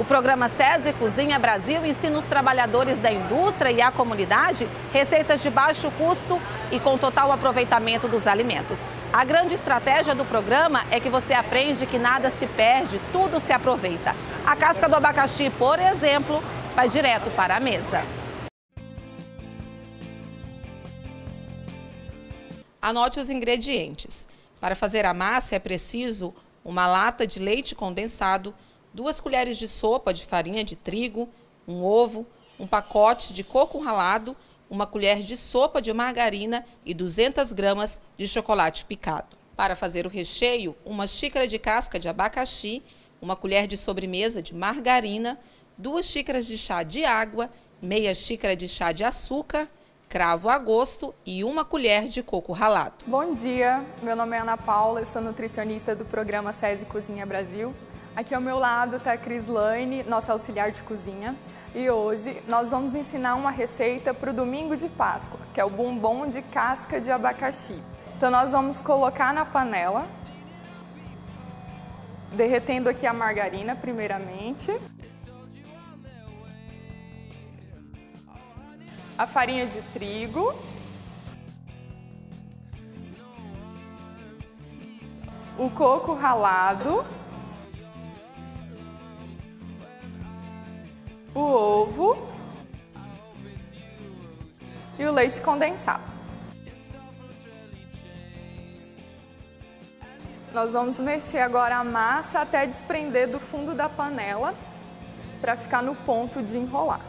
programa SESI Cozinha Brasil ensina os trabalhadores da indústria e a comunidade receitas de baixo custo e com total aproveitamento dos alimentos. A grande estratégia do programa é que você aprende que nada se perde, tudo se aproveita. A casca do abacaxi, por exemplo, vai direto para a mesa. Anote os ingredientes. Para fazer a massa é preciso uma lata de leite condensado, 2 colheres de sopa de farinha de trigo, um ovo, um pacote de coco ralado, uma colher de sopa de margarina e 200 gramas de chocolate picado. Para fazer o recheio, uma xícara de casca de abacaxi, uma colher de sobremesa de margarina, 2 xícaras de chá de água, meia xícara de chá de açúcar, cravo a gosto e 1 colher de coco ralado. Bom dia, meu nome é Ana Paula, eu sou nutricionista do programa SESI Cozinha Brasil. Aqui ao meu lado está a Crislaine, nossa auxiliar de cozinha. E hoje nós vamos ensinar uma receita para o domingo de Páscoa, que é o bombom de casca de abacaxi. Então nós vamos colocar na panela, derretendo aqui a margarina primeiramente. A farinha de trigo. O coco ralado. O ovo e o leite condensado. Nós vamos mexer agora a massa até desprender do fundo da panela para ficar no ponto de enrolar.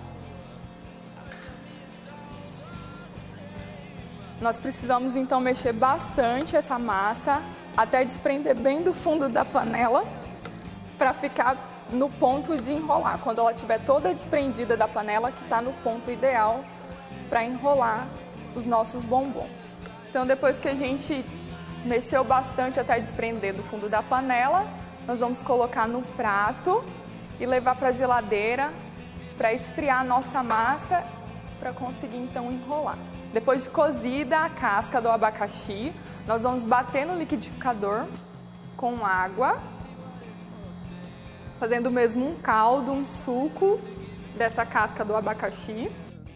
Nós precisamos então mexer bastante essa massa até desprender bem do fundo da panela para ficar no ponto de enrolar, quando ela estiver toda desprendida da panela, que está no ponto ideal para enrolar os nossos bombons. Então depois que a gente mexeu bastante até desprender do fundo da panela, nós vamos colocar no prato e levar para a geladeira para esfriar a nossa massa, para conseguir então enrolar. Depois de cozida a casca do abacaxi, nós vamos bater no liquidificador com água, fazendo mesmo um caldo, um suco dessa casca do abacaxi.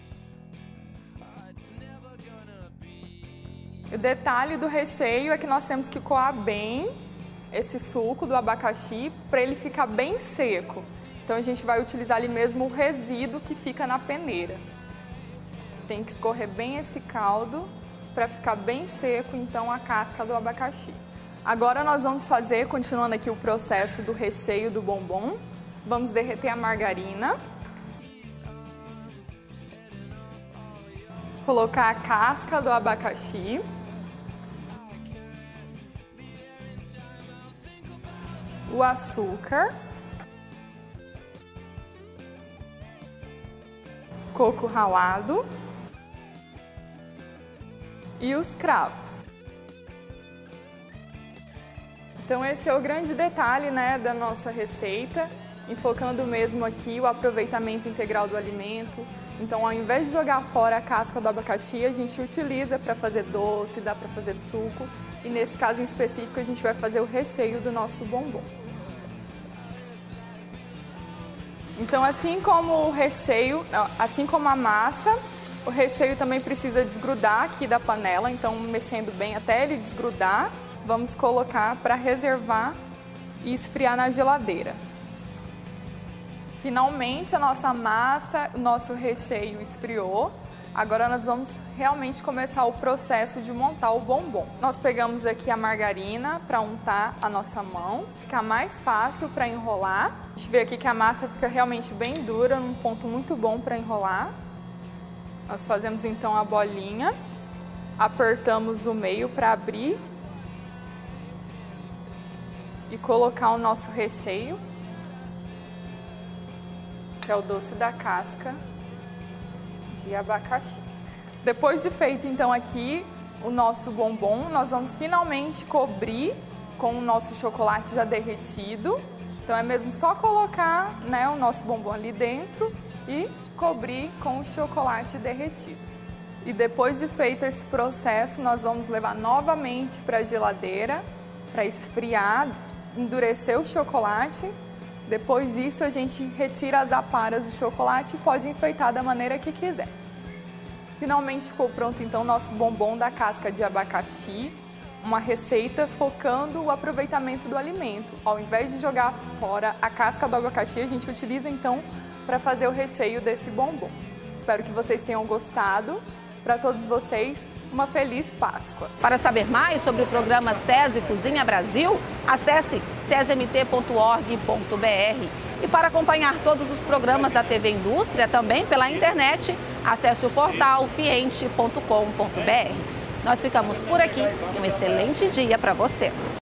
O detalhe do recheio é que nós temos que coar bem esse suco do abacaxi para ele ficar bem seco. Então a gente vai utilizar ali mesmo o resíduo que fica na peneira. Tem que escorrer bem esse caldo para ficar bem seco então a casca do abacaxi. Agora nós vamos fazer, continuando aqui o processo do recheio do bombom, vamos derreter a margarina, colocar a casca do abacaxi, o açúcar, coco ralado e os cravos. Então esse é o grande detalhe, né, da nossa receita, enfocando mesmo aqui o aproveitamento integral do alimento. Então ao invés de jogar fora a casca do abacaxi, a gente utiliza para fazer doce, dá para fazer suco e nesse caso em específico a gente vai fazer o recheio do nosso bombom. Então assim como o recheio, assim como a massa, o recheio também precisa desgrudar aqui da panela, então mexendo bem até ele desgrudar. Vamos colocar para reservar e esfriar na geladeira. Finalmente a nossa massa, o nosso recheio esfriou. Agora nós vamos realmente começar o processo de montar o bombom. Nós pegamos aqui a margarina para untar a nossa mão, ficar mais fácil para enrolar. A gente vê aqui que a massa fica realmente bem dura, num ponto muito bom para enrolar. Nós fazemos então a bolinha, apertamos o meio para abrir e colocar o nosso recheio, que é o doce da casca de abacaxi. Depois de feito então aqui o nosso bombom, nós vamos finalmente cobrir com o nosso chocolate já derretido. Então é mesmo só colocar, né, o nosso bombom ali dentro e cobrir com o chocolate derretido. E depois de feito esse processo, nós vamos levar novamente para a geladeira para esfriar, endurecer o chocolate Depois disso, a gente retira as aparas do chocolate e pode enfeitar da maneira que quiser. Finalmente ficou pronto então nosso bombom da casca de abacaxi, uma receita focando o aproveitamento do alimento. Ao invés de jogar fora a casca do abacaxi, a gente utiliza então para fazer o recheio desse bombom. Espero que vocês tenham gostado. Para todos vocês, uma feliz Páscoa. Para saber mais sobre o programa SESI Cozinha Brasil, acesse sesmt.org.br. E para acompanhar todos os programas da TV Indústria também pela internet, acesse o portal fiente.com.br. Nós ficamos por aqui e um excelente dia para você.